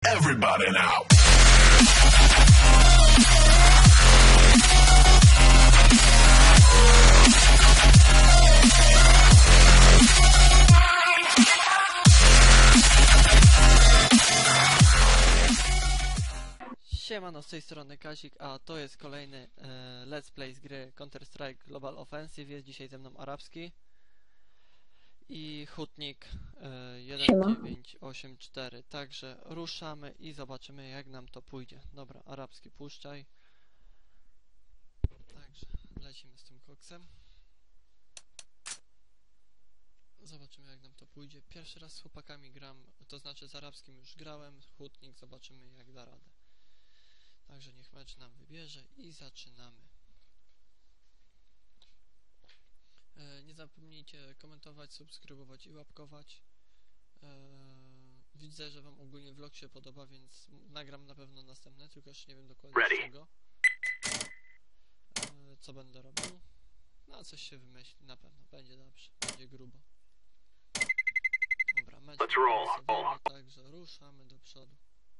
Everybody now. Siemano, z tej strony Kazik, a to jest kolejny let's play z gry Counter-Strike Global Offensive. Jest dzisiaj ze mną Arabski i Hutnik 1984. Także ruszamy i zobaczymy, jak nam to pójdzie. Dobra, Arabski, puszczaj. Także lecimy z tym koksem. Zobaczymy, jak nam to pójdzie. Pierwszy raz z chłopakami gram, to znaczy z Arabskim już grałem. Hutnik, zobaczymy, jak da radę. Także niech mecz nam wybierze i zaczynamy. Nie zapomnijcie komentować, subskrybować i łapkować. Widzę, że wam ogólnie vlog się podoba, więc nagram na pewno następne, tylko jeszcze nie wiem dokładnie z czego. Co będę robił. No coś się wymyśli, na pewno będzie dobrze, będzie grubo. Dobra, mecz wysadzony, także ruszamy do przodu.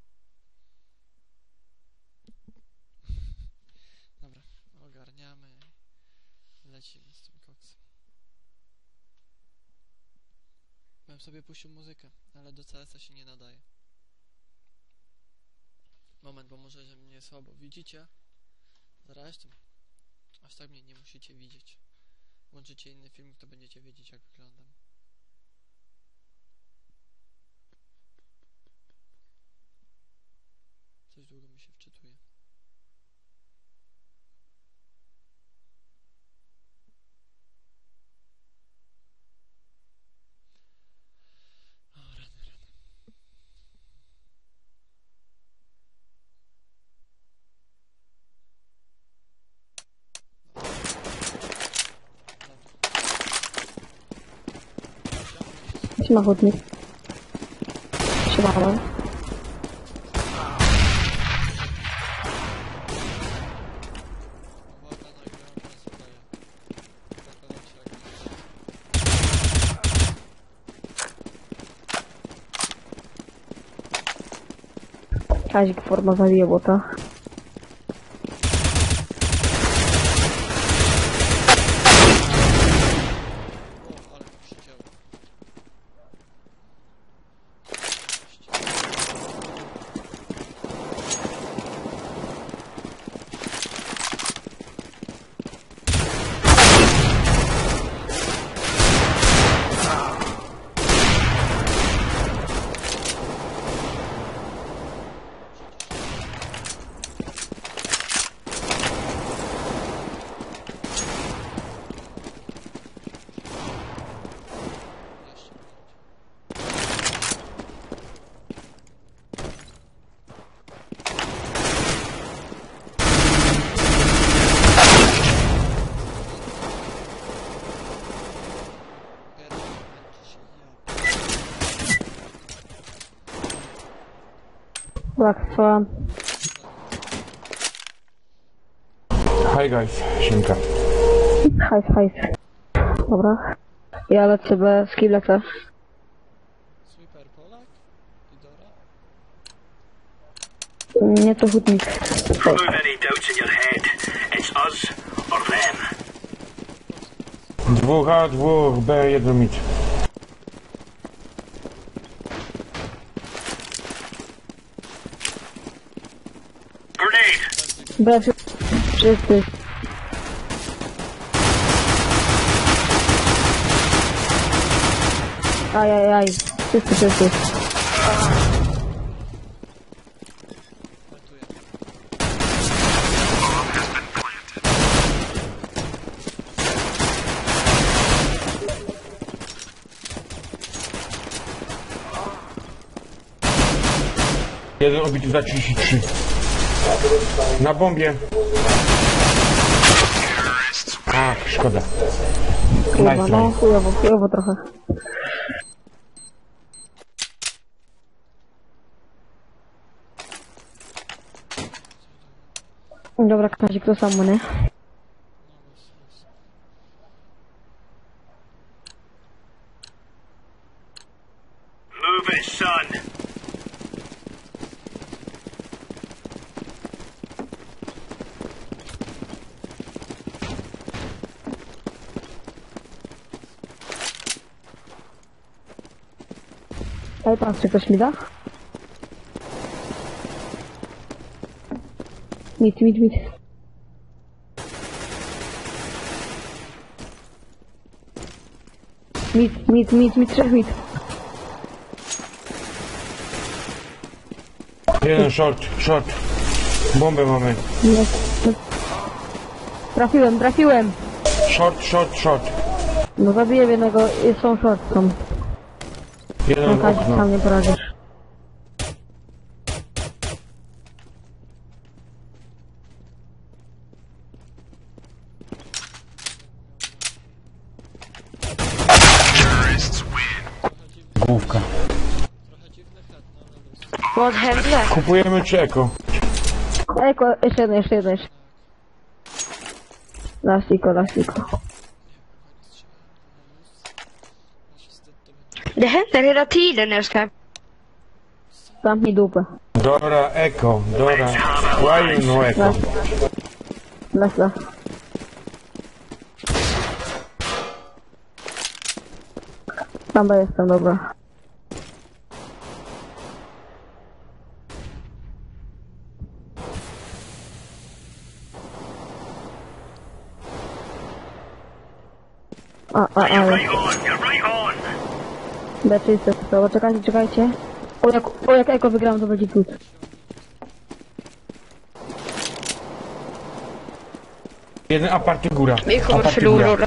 Dobra, ogarniamy, lecimy z tym koksem. Bym sobie puścił muzykę, ale do CS-a się nie nadaje. Moment, bo może, że mnie słabo widzicie. Zresztą, aż tak mnie nie musicie widzieć. Włączycie inny filmik, to będziecie wiedzieć, jak wyglądam. Coś długo mi się wczytuje. Siema Hutnik. Siemano. Kazik forma zabije bota. Łatwo. Hi guys, Siemka. Hajs. Dobra. Ja lecę bez lecę. Sweeper Polak? Idora? Nie to Hutnik. Remove any doubts in your head. It's us or them. 2A, 2B, 1 mit. Grenade! Bez wszyscy. Ajajaj. Wszyscy. Plantuję. Jeden obity za 33. Na bombie. Ach, szkoda. Kurwa, Nice, no nice. chujowo trochę. Dobra, Kazik, to samo, nie? Move it, son. Ej, patrzcie, ktoś mi da? Mit. Mit, trzech mit. Jeden short. Bombę mamy. Jest. Trafiłem. Short. No zabiję jednego, są short, są. Jeden Kazik, okno. sam nie poradzisz. Główka. Trochę dziwny head, no ale luz. Podchętne. Kupujemy czy eko? Eko, jeszcze jeden. Lasiko. Nie, kochani, strzelałem na luz. Nasz wstyd to będzie. Det händer hela tiden när jag ska... Zamknij dupę. Dora, eko. Dora. Why you no eko? Las. Tam jestem, dobra. Ale. Right on, you're right on. Beczyste to, czekajcie. O jak eko wygram, to będzie gut. Jeden aparty góra. Vi kommer Aparty förlora.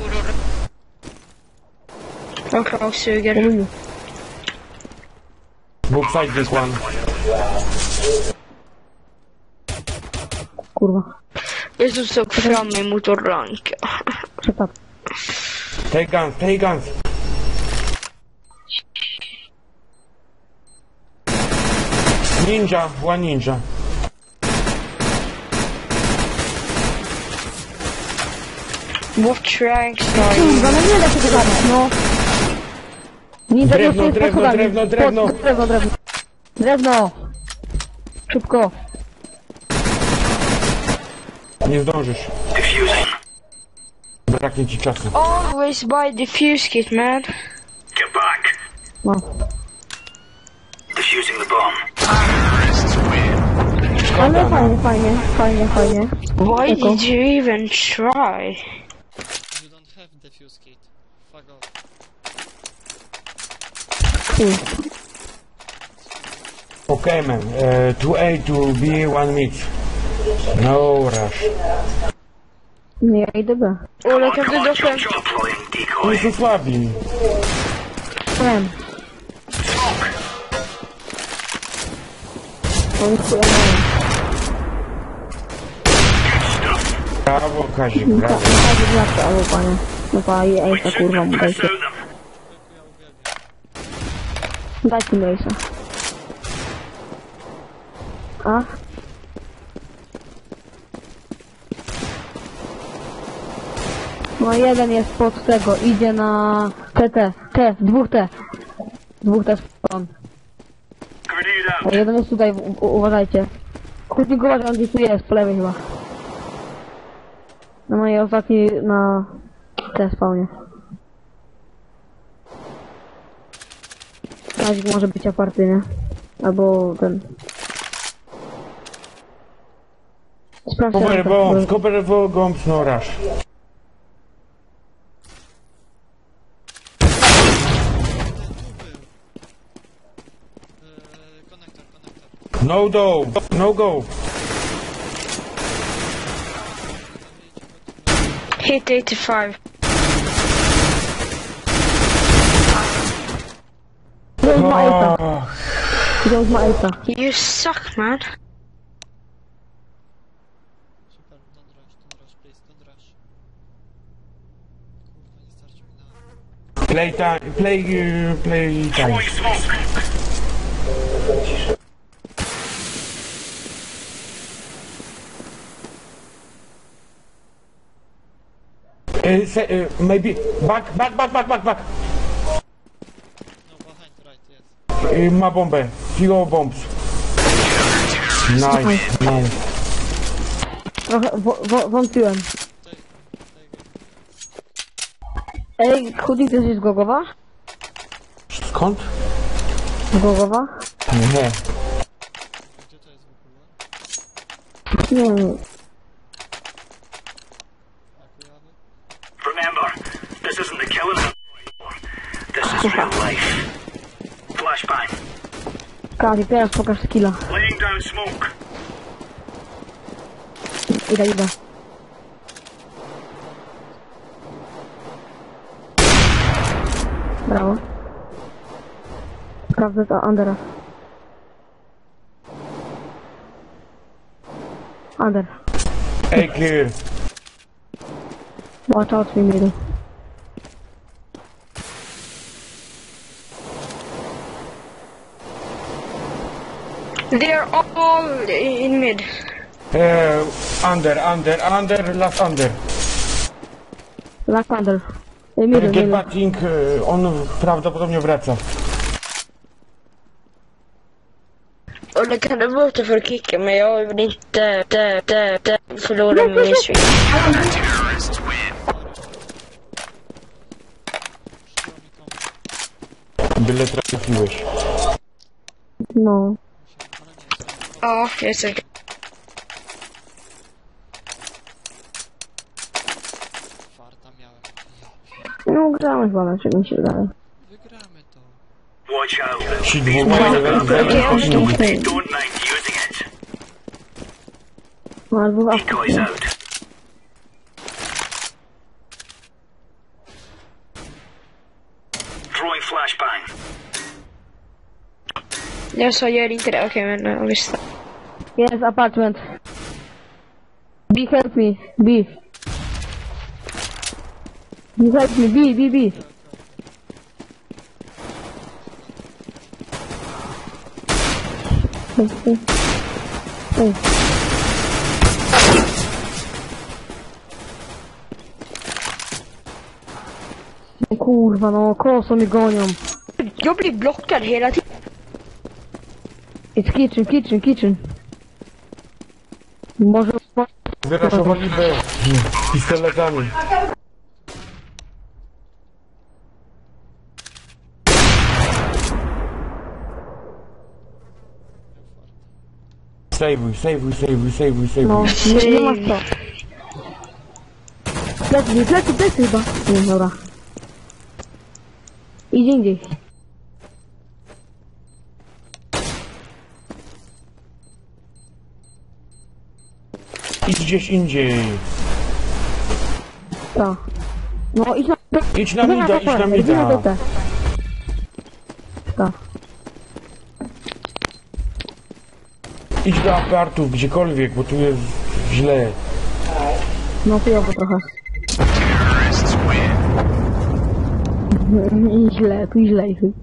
De kravsuger. Pomylił. Book side this one. Kurwa. Jag som såg fram emot att ranka. Przetap. Take guns. Ninja, one ninja. Watch ranks now. Kurwa, no nie da się tego zabić, no. Ninja Drewno, jest pod schodami. drewno. Drewno. Szybko. Nie zdążysz. Defusing. Braknie ci czasu. Always buy diffuse kit, man. Get back. No. Defusing the bomb. Ale fajnie. Why Eko. did you even try? You don't have defuse kit. Fuck off. Chuj. Okay man, 2A to B, 1 mid. No rush. Nie, ja idę B. Ola, kan du Come on, droppa jump, deploying Oni decoy. są słabi. Wiem. Smoke. Oni chuja mają. Brawo Kazik, brawo. Tak, zawsze, albo panie. No pa, i ejsa, kurwa, mu Press dajcie. through them. Ja uwielbiam. Dajcie mi ejsa. A? No jeden jest pod tego, idzie na dwóch T stron. Grenade A out. jeden jest tutaj, uważajcie. Krótnik uważaj, on gdzieś tu jest, po lewej chyba. No i ostatni na T spawnie. Kazik może być aparty, nie? Albo ten... Sprawdźcie Cover bombs, no rush. Konektor. No go, no go. hit 85? Wziął ma ejsa, Oh, wziął ma ejsa. You suck, man. Super, don't rush, please, don't rush. Kurwa, nie starczy mi na... play time. Throwing smoke. Maybe back. No, behind, right, yes. Ma bombę. Few bombs. Nice. Trochę wątpiłem. Take Ej, Chudy, ty jesteś z Gogowa? Skąd? Głowa? Nie. Gdzie to jest w ogóle? Nie, nie. Na Kujawy? Remember, this isn't the killing anymore. This is real life. Flashbang. Kati, teraz pokaż skilla. Laying down smoke. Idę. Brawo. Sprawdzę to Undera. Under. A clear. Watch out for me. They're all in mid. Under, last under. Last under. Middle. Get batting, on prawdopodobnie wraca. Och det kan det vara för kicken, men jag vill inte förlora min streak. Byle trafiłeś. No. Ja, jag är säker. Farta miałem. No, gramy chyba na czym mi się wydaje. Wygramy to. Watch out. Ci dwóch mają They don't mind using it. No, albo w Decoys Afryce. out. Throwing flashbang. Jag sa gör inte det, okej, men jag visste. Yes, apartment. B, help me. B. You help me. B. Hey. Kurwa, no, koło mnie gonią. Jag blir blockad hela tiden. It's kitchen. Może... wyraszowali B pistoletami. Sejwuj. No, nie ma co. Plecy chyba. Nie, dobra. Idzie indziej. Idź gdzieś indziej. Co? No, idź na... Idź na mida. Co? Idź do apartów, gdziekolwiek, bo tu jest źle. No, chujowo trochę. Tu źle.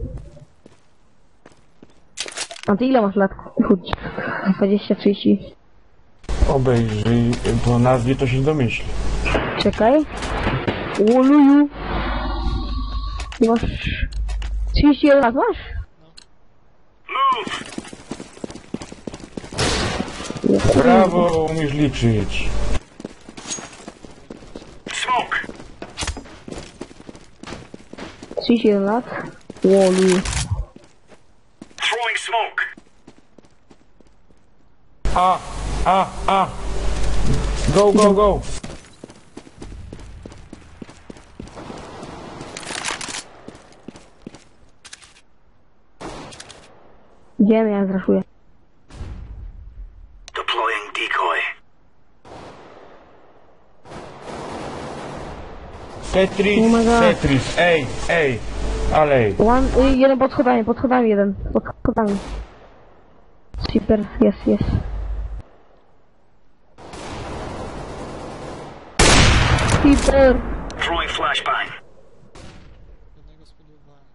A ty ile masz lat? Chodź. 20-30. Obejrzyj, po nazwie to się domyśli. Czekaj. Oluju. Ty masz... 31 lat masz? Move. Brawo, umiesz liczyć. Smoke. 31 lat? Oluju. Throwing smoke. Go. Idziemy, ja zraszuję. Deploying decoy. Tetris, ej, ale Jeden pod schodami jeden. Pod schodami. Super, jest. Super. Throwing flashbang. Jednego spróbowałem.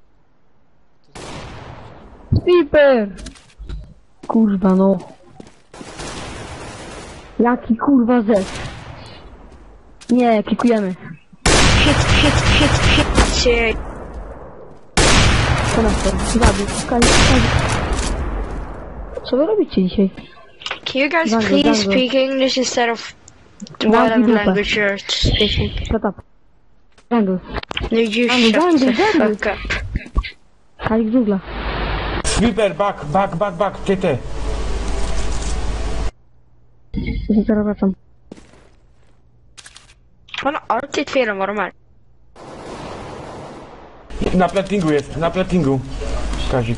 Super. Kurwa no. Jaki kurwa zet. Nie, klikujemy. Shit. Co na to? Zabił. Co wy robicie dzisiaj? Can you guys Jungle, please jungle. speak English instead of Jungle whatever dupa. language you're speaking? Shut up. Jungle. No, you Jungle, shut the jungle. fuck up. Kalik dżungla. Sweeper, back, ty. Zaraz wracam. Han har alltid fel om vad de är. Na platingu jest, na platingu. Kazik.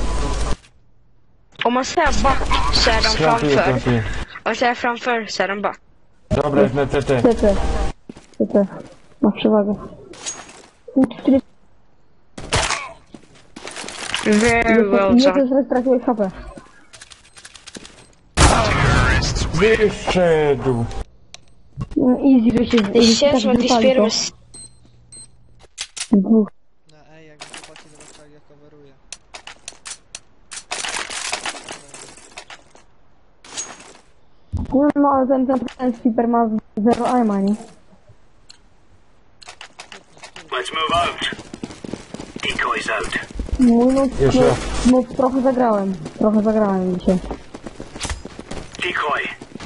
Om man säger back så är de framför. Plantuję. Om man säger framför så är de back. Dobra, jest na CT. CT. Ma przewagę. Very well Nie, to done. jest straciłeś HP. Wyszedł. No, easy, że się Det känns som att vi spelar med... Dwóch. No ej, jakby chłopaki zobaczyli jak coveruję. No, ale ten Sweeper ma 0 aima, nie? Let's move out. Decoys out. Mój Jeszcze. no trochę zagrałem. Trochę zagrałem dzisiaj. Decoy.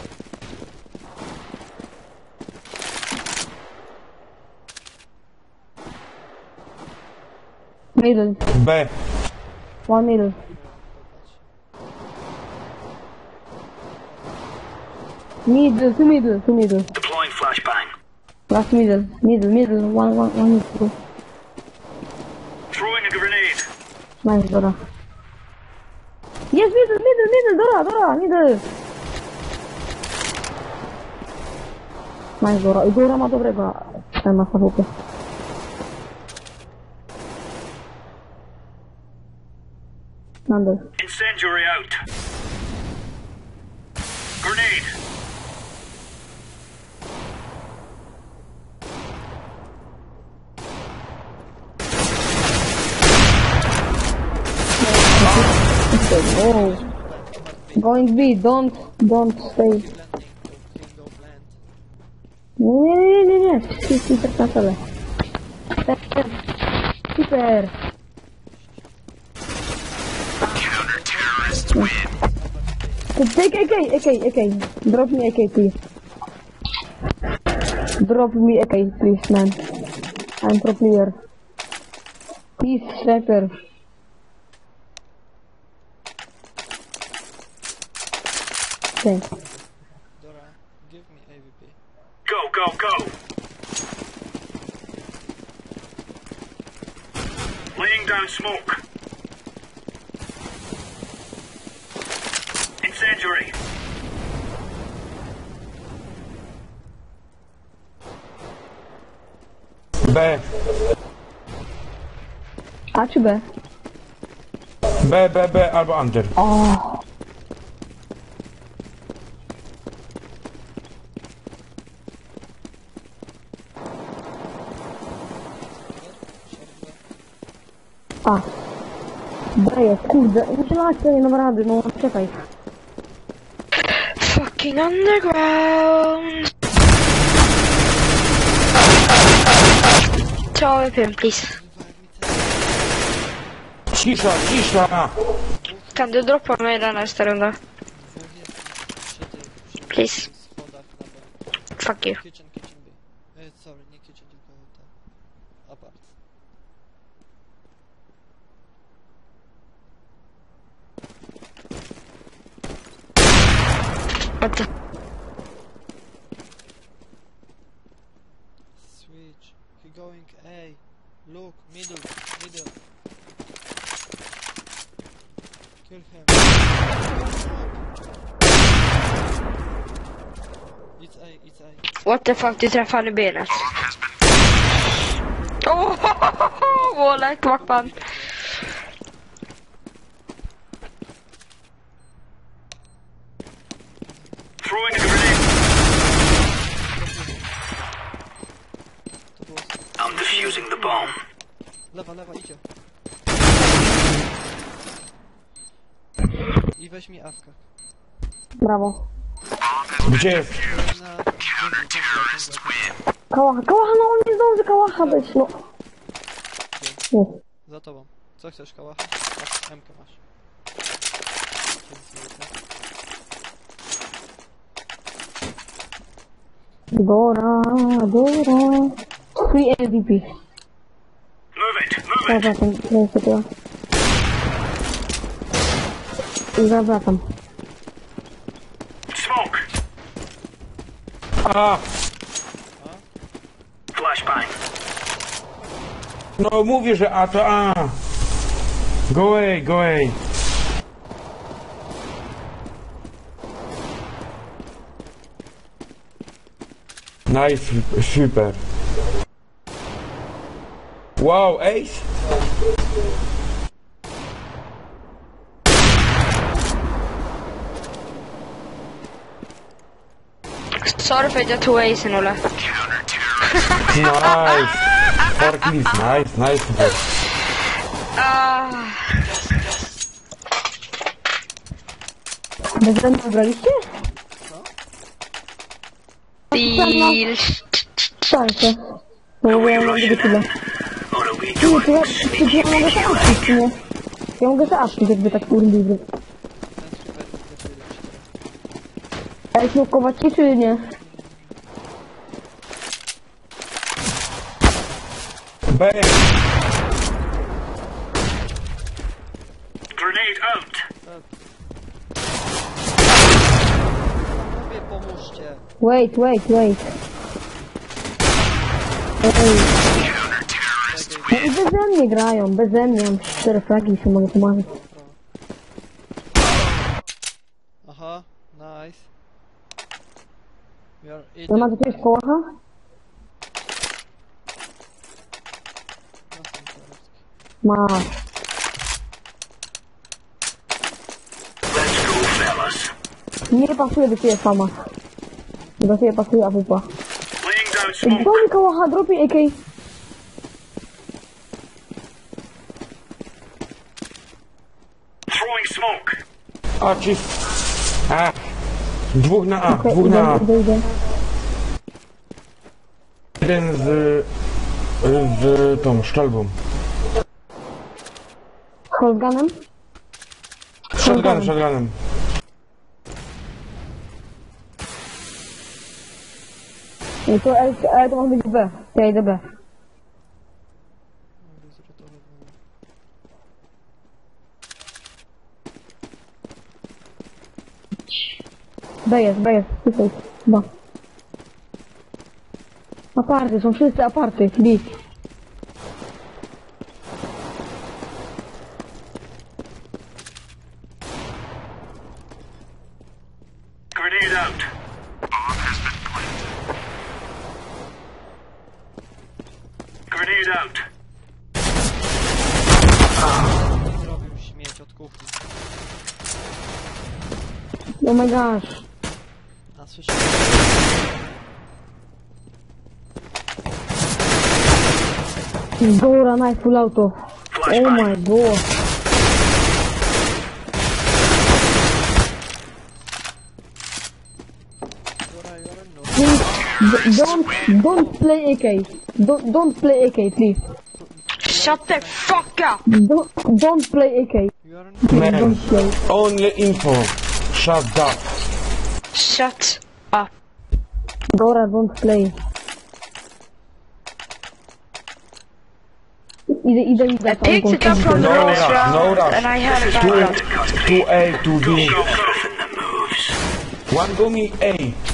Middle. B. One middle. Two middle. Deploying flashbang. Last middle. One middle. Throwing a grenade. Nice, Dora. Yes, middle, Dora, middle. Nice, Dora. I Dora ma dobrego. Ten ma fabułkę. Nandel. Incendiary out. Grenade. Oh. Going B, don't stay. Blending, go blend. Nie. Super na czele. Super. Take AK. Drop me AK, please. Drop me AK, please, man. I'm pro player. Please, sniper. Okay. Dora, give me AVP. Go. Laying down smoke. Incendiary. B. A czy B? B albo under. O. A. B jest, kurde. Myślałem, że nie dam rady, no czekaj. Fucking underground. Ta VPN, please. Cisza. Kan du droppa mig den nästa runda? Przy Please. schodach na B. Fuck you. Kitchen B. Sorry, nie kitchen, tylko ten. Apart. What the... Switch. He going A. Look, middle. Kill him. It's A. What the fuck, du träffade han i benet. Målet, vakpan. Throwing a grenade. To było... I'm defusing the bomb. Lewa, idzie. I weź mi awkę. Brawo. Gdzie jest? Na... Kałacha, no on nie zdąży kałacha być, no. Jest. Za tobą. Co chcesz, kałacha? Tak, M-kę masz. Dora. Free MVP. Move it. Dobra, ten jest takiego. I zawracam. Smoke. A! Flashbang. No mówię, że A to A. Go away, go away. Nice, super. Wow, ace. Sorry för att jag tog acen, Olle. Nice. 4 kills, nice, super. Bez ręki wybraliście? Deal. Szanse. No bo ja mam tego tyle. Or are we Nie, doing to ja sneaky mogę się Q&A? aspić, nie? Ja mogę się aspić, jakby tak urliwy. Ale smokować ci, czy nie? B. Grenade out. Mówię, pomóżcie. Wait. Ej. No i beze mnie grają, beze mnie. Mam 4 fragi, co mogę pomagać. Aha, nice. We are No eating. macie jakiegoś kołacha? Masz. Let's go, fellas. Nie pasuje do ciebie fama. Do ciebie pasuje AWP. Laying down smoke. Kto mi kołacha, dropi AK. Throwing smoke. A, czy... A. Dwóch na A, dwóch na A. Idę. Jeden z tą szczelbą. Shotgunem? Shotgunem. I to, ale to może być B. Ja idę B. B jest. Tutaj. Chyba. Aparty, są wszyscy aparty. B. Grenade out. Grenade out. Zrobił śmieć od kuchni. Oh my gosh. A słyszałem. Gora, nice full auto. Oh my god. Dora, you're a no. Please, don't play AK. Don't play AK, please. Shut the fuck up! Don't play AK. You are a no. Man, Don't play. only info. Shut up. Shut up. Gora, don't play. Idę. I picked it up from the Nora, last round, Nora. and I had a Two, backup. 2A, 2B. Go coffin that moves. One go me A.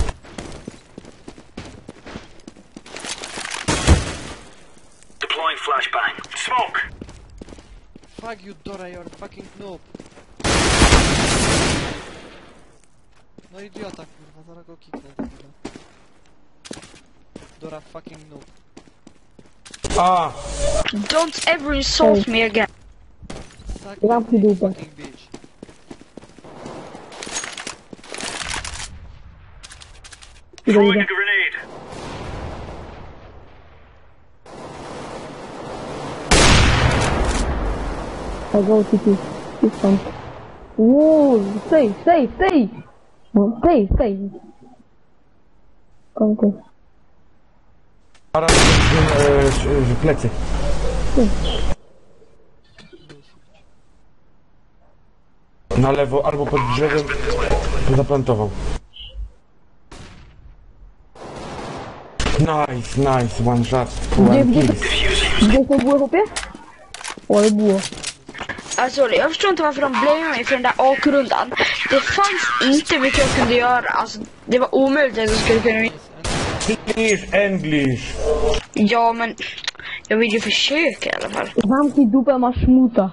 Deploying flashbang. Smoke. Fuck you, Dora, you're a fucking noob. No idiota, kurwa, zaraz go kiknę. Dobra. Dora, fucking noob. A. Don't ever insult me again. Suck Zamknij my dupę. fucking bitch. Throwing a grenade. I go TP. This one. Whoa, stay. No, stay. Come. Zaraz w plecy. Na lewo albo pod drzewem zaplantował. Nice, one shot, one Gdzie kill. to było, chłopie? O, ale było. Alltså jag förstår inte varför de blev mig för den där AK-rundan. Det fanns inte mycket jag kunde göra. Alltså det var omöjligt att jag skulle kunna... Please, English. Ja men jag vill ju försöka i alla fall. Zamknij dupę, masz szmuta.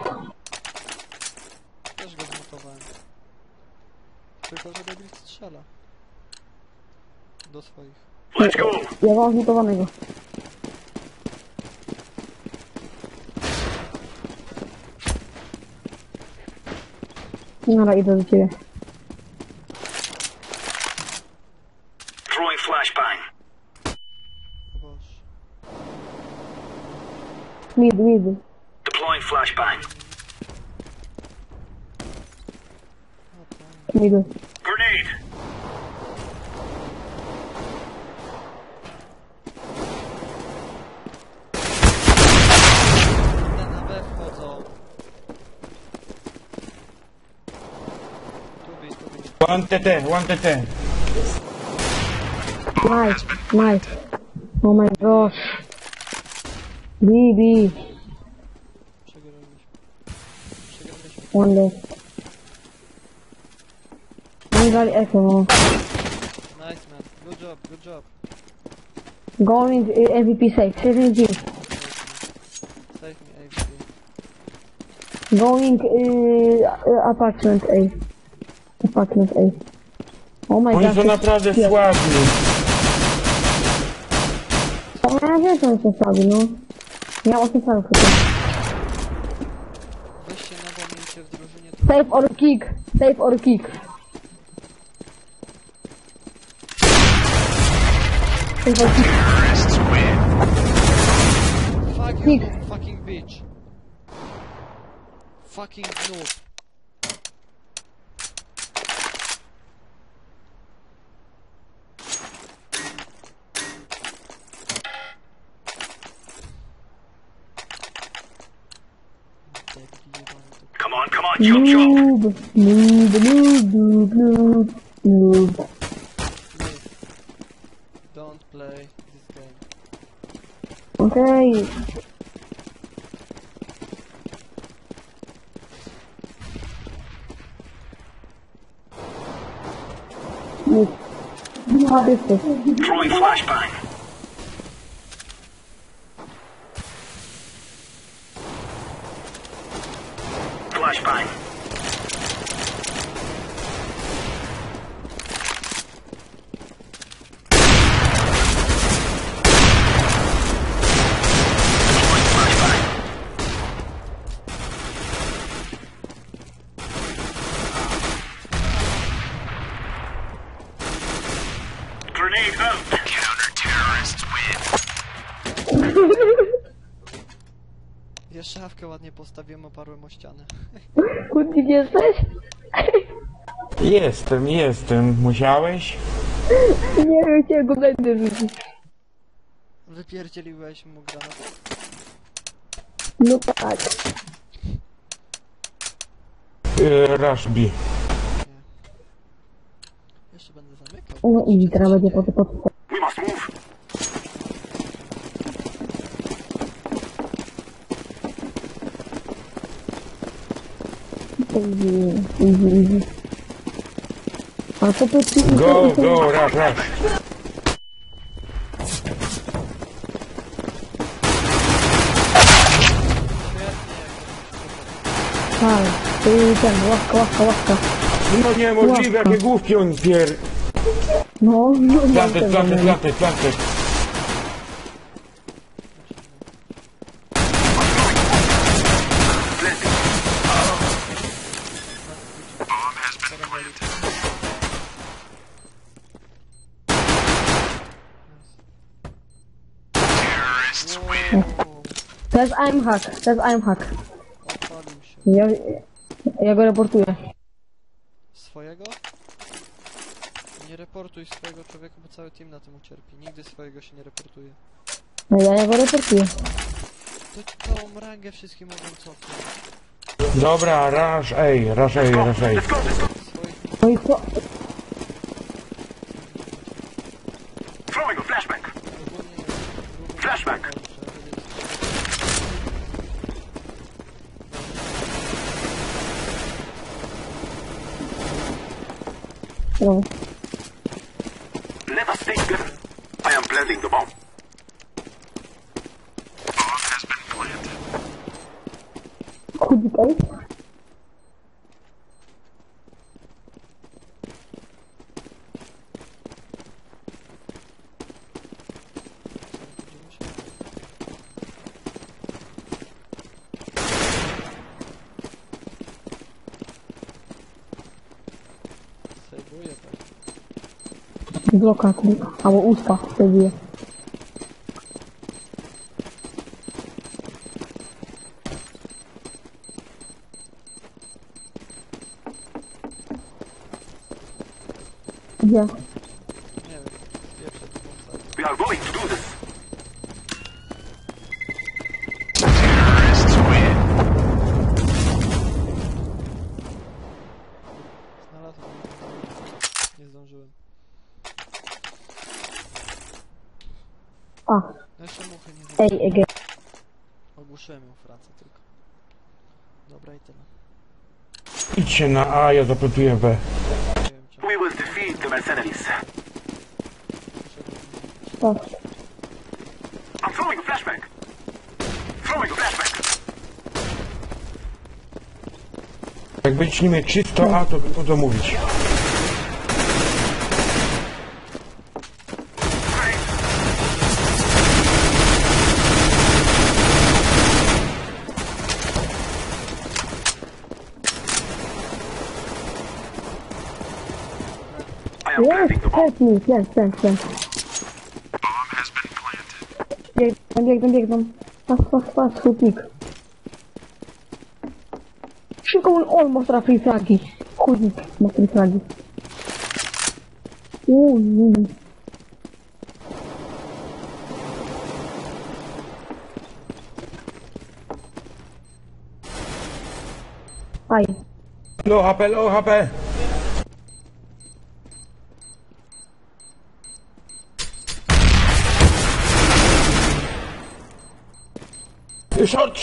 Też go zmutowałem. Tylko, że debil strzela. Do swoich. Let's go. Ja mam zmutowanego. Dobra, idę do ciebie. Throwing flashbang. O Boże. Mid. Deploying flashbang. Mid. Grenade. One na B wchodzą. Tu bij. One TT. Nice. Oh my gosh. B. Przegraliśmy. One left. One got echo. Nice man. Good job. Going MVP safe. Saving G. Save me AVP. Going apartment A. Oh my Oni gosh. są naprawdę słabi. Ja wiem, że są słabi, no. Ja 8 salów tylko. Weźcie na momencie w drużynie tu. Save or kick. Fuck you, fucking bitch. Fucking noob. Come on, jump shot. Noob. Leave. Don't play this game. Okay. Throwing flashbang. Flashbang. Deploying flashbang. Grenade out. Counter-terrorists win. Jeszcze szafkę ładnie postawiłem, oparłem o ścianę. Kutnik jesteś? Jestem. Musiałeś? Nie wiem, chciałem go będę rzucić. Wypierdzieliłeś mu granat. No tak. Rush B. Jeszcze będę zamykał. No i teraz będzie po to. We must move. Easy. A co to ci... Go, rush. Tak, ten, ławka. No niemożliwe, jakie główki on pier... No, Planted. To jest aimhack. Odpalił się. Ja go reportuję. Swojego? Nie reportuj swojego człowieka, bo cały team na tym ucierpi. Nigdy swojego się nie reportuje. No ja go reportuję. To całą rangę wszystkim mogą cofnąć. Dobra, rush A. Swoich No i co? Throwing a flashbang. ogólnie Flashback. No. Let us stay together. I am planting the bomb. Chudzik, ej. Sejbuję tak. Bloka, albo usta, sobie. Gdzie? Nie wiem, pierwsze to wąsać. We are going to do this. Znalazłem. Nie zdążyłem. A, No jeszcze muchy nie zdążyłem. ej, Ege. Ogłuszyłem ją Francję tylko. Dobra i tyle. Idźcie na A, ja zaplantuję B. Nie wiem czemu. We will defeat the mercenaries. Tak. I'm throwing a flashbang. Throwing a flashbang. Jak będziecie mieć czysto A, to będą mówić. I am planting the bomb. Plant. Biegną. Pas, chudnik. Szybko, on ma free flagi. Chudnik ma free flagi. Aj. Low HP. Short.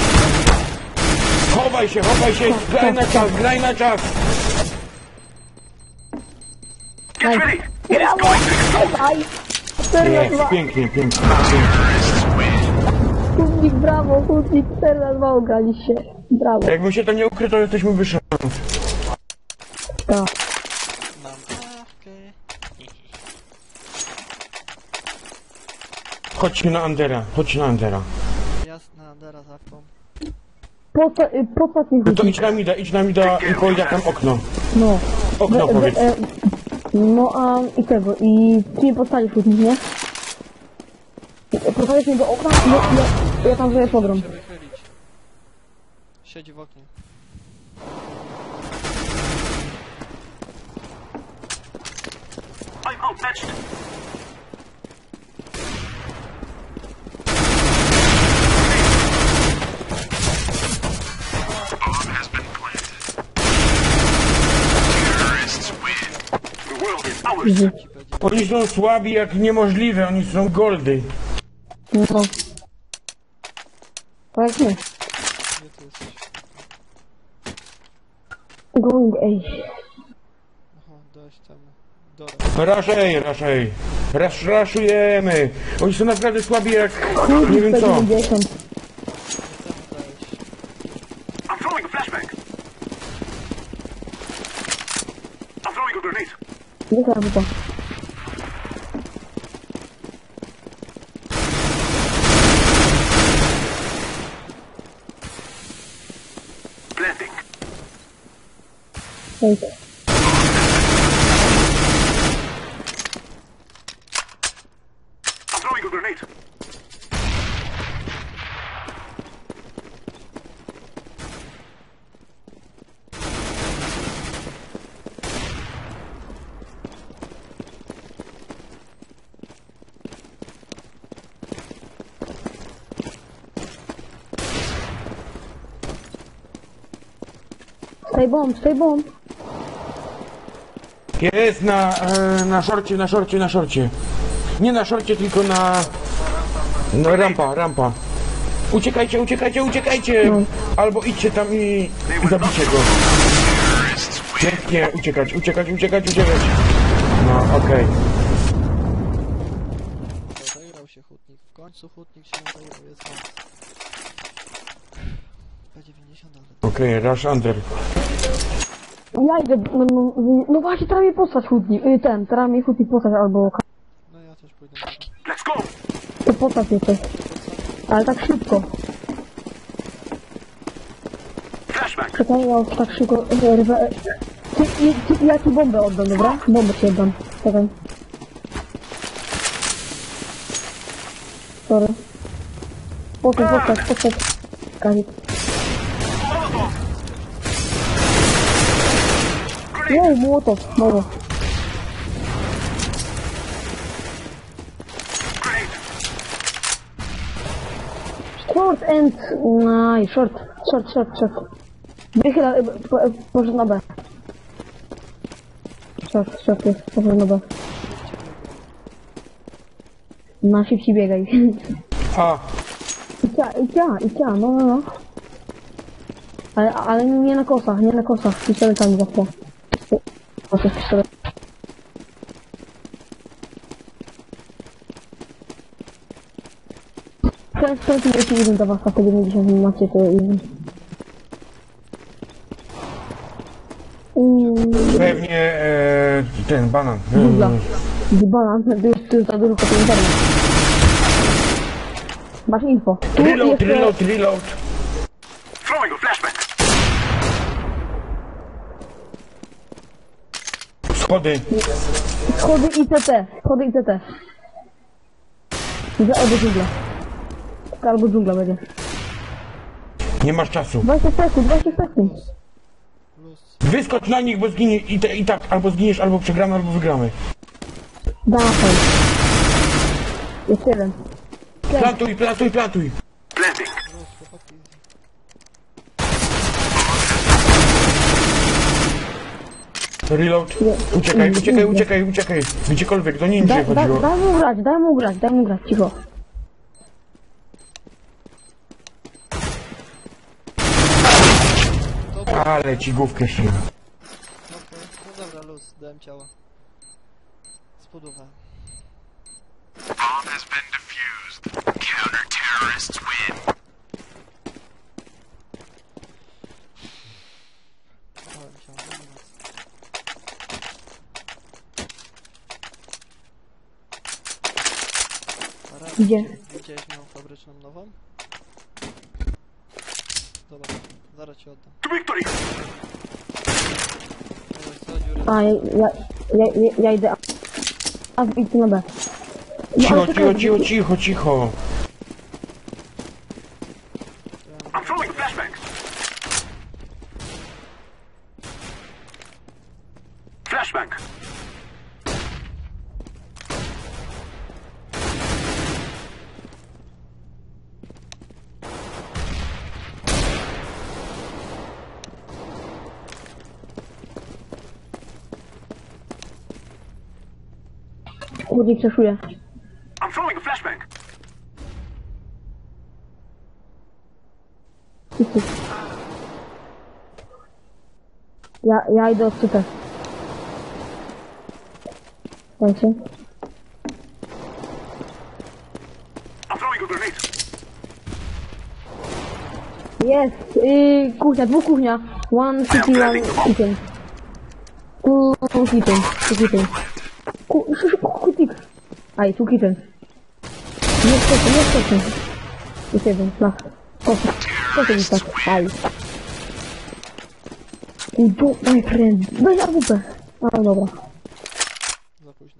Chowaj się. Graj na czas. Get ready. It is going to explode. Aj. Serio, Jest, pięknie. Chudnik, brawo, chudnik, 4-2 ugraliście. Brawo. Jakby się to nie ukryto, to jesteśmy wyższy. Tak. Mam kawkę. Chodźcie na Andera. Jasna, Andera z awką. Podpadł mi No to chudnik. idź na mida i powiedz jak tam okno. No. Okno powiedz. No a i tego, i ty mnie postawisz chudnik, nie? Postawisz mnie do okna, ja tam sobie pogrom. Się wychylić. Siedzi w oknie. I'm outmatched. The world is ours. Ci będzie. Oni są słabi jak niemożliwe, oni są goldy. No. Tak nie. Gdzie ty jesteś? Going, ej. Aha, dość tam. Dora. Raszej. Raszujemy. Oni są naprawdę słabi jak nie wiem co. 190. Co mu dałeś? I'm throwing a flashbang. I'm throwing a grenade. Nie zrobię to. Planting. Ej. I'm throwing a grenade. Stay bomb. Jest na szorcie. Nie na szorcie, tylko na rampa. Uciekajcie. No. Albo idźcie tam i zabijcie go. Pięknie, uciekać. No, okej. Rozegrał się hutnik. W końcu hutnik się rozegrał, jest moc. P90, ale... Okej, rush under. Ja idę, no właśnie, teraz mnie postać hutnik, teraz mnie hutnik postać albo... No ja też pójdę na to. Let's go! To postać jesteś. Ale tak szybko. Flashback! Czekaj, ja już tak szybko rwę. Ja ci bombę oddam, dobra? Bombę ci oddam. Czekaj. Sorry. Postać. Kazik. Jej, młotow, mało. Short and... Aj, short. Wychyla, poszedł na B. Short jest, poszedł na B. Na szybciej biegaj. A, Icia, no. Ale nie na kosach, pistoletami zawsze. Proszę, pistolet. Skąd jeśli jeden do was, a wtedy 90 macie, to i... pewnie ten banan. Dżungla. Banan, to jest za dużo komentarza. Masz info. Tu Reload. Throwing a flashback! Schody. Schody i CT. Albo dżungla. Albo dżungla będzie. Nie masz czasu. 20 sekund. Plus. Wyskocz na nich, bo zginie i tak. Albo zginiesz, albo przegramy, albo wygramy. Dawaj. Jest jeden. Plantuj. Blending! Plus, chłopaki. Reload. Uciekaj. Gdziekolwiek, do ninja chodziło. Daj mu grać, cicho. Ale ci główkę się. Okej, no dobra, luz, dałem ciało. Spodobałem. Bomb has been defused. Counter-terrorists win. Dałem ciało, no nic. Gdzie? Widziałeś moją fabryczną nową? Dobra, zaraz ci oddam. To victory! Co, dziury? A, ja idę. A, idź na B. Cicho. I'm throwing a flashback! Flashback! Kurde, przeszuję. I'm throwing a flashback! Ja idę od CT. Dajcie. I'm throwing a grenade! Jest! Kuchnia, dwóch kuchnia. One city, one kitchen. Two kitchen. Kutik. Aj, two kitchen. Nie wskoczę. Jest jeden, flach. Proszę mi tak. Aj. My friend. Weź AWP. A, dobra. Za późno.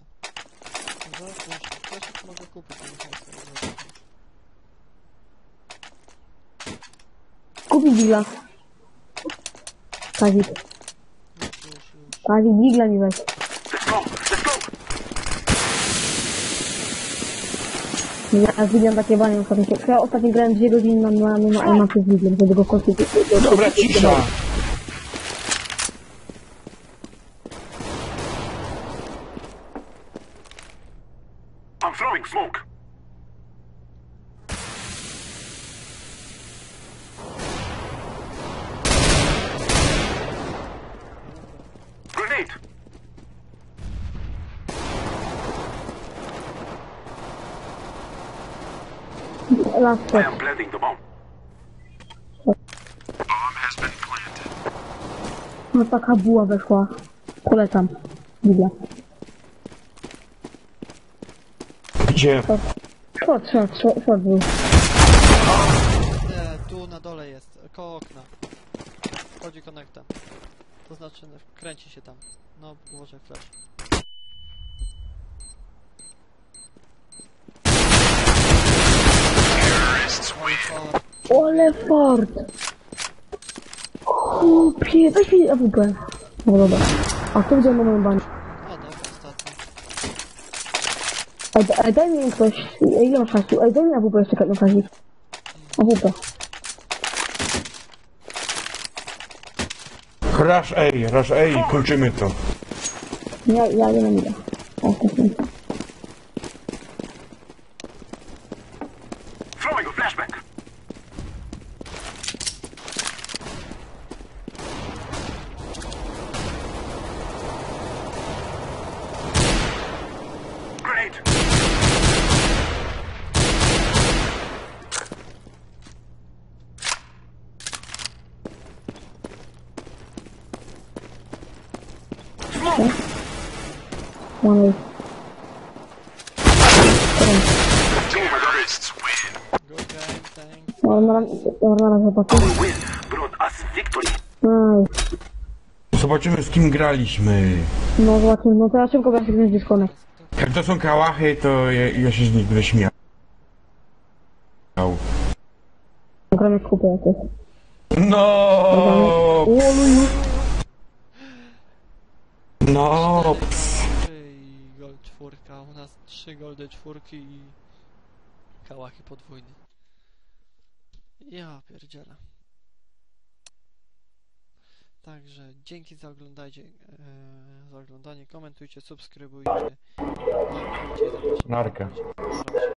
Też mogę kupić. Nie muszę sobie zrobić. Kupić digla. Kazik, digla mi weź. Let's go! Ja zwidziam takie banie ostatnio. Ja ostatnio grałem 2 godziny na mapie z diglem, żeby go konstytuować. Dobra, cisza. I'm throwing smoke! last I shot. am planting the bomb. No taka buła weszła. Polecam. Biblia. Gdzie? Short był. Nie, tu na dole jest, koło okna. Wchodzi konektem. To znaczy, kręci się tam. No, uważaj flash. Ole fort! Chłopie, weź mi AWP. No dobra. A kto widział na moją bani? A dobra, ostatni. Ej, daj mi ktoś. Ile masz czasu? Ej, daj mi AWP jeszcze na kazik. AWP. Rush A, kończymy to. Ja nie mam ile. Throwing a flashback. Grenade. One Terrorists win. Good game, thanks. na razie chłopaki. Win brought us victory. Nice. Zobaczymy z kim graliśmy. No zobaczymy, no to ja szybko będę się dyskonek. Jak to są kałachy, to ja się z nich będę śmiał. Gramy w kupę jakieś. No. Oluju. No. I gold 4, u nas 3 goldy 4 i kałachy podwójne. Ja pierdzielę. Także dzięki za oglądanie, komentujcie, subskrybujcie, lajkujcie, zapraszam. Narka. Na razie.